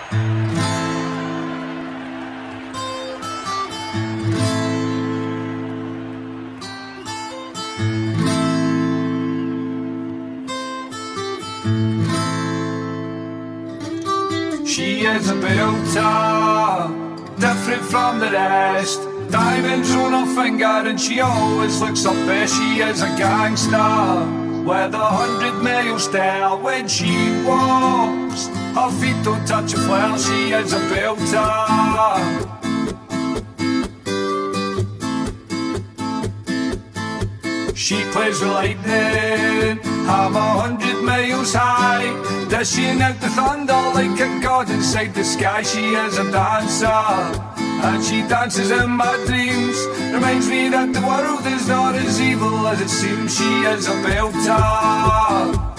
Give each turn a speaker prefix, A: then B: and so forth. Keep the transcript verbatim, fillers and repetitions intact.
A: She is a belter, different from the rest. Diamonds on her finger and she always looks her best. She is a gangster with a hundred mile stare. When she walks, her feet don't touch a floor. She is a belter. She plays with lightning, hammer a hundred miles high, dishing out the thunder like a god inside the sky. She is a dancer, and she dances in my dreams. Reminds me that the world is not as evil as it seems. She is a belter.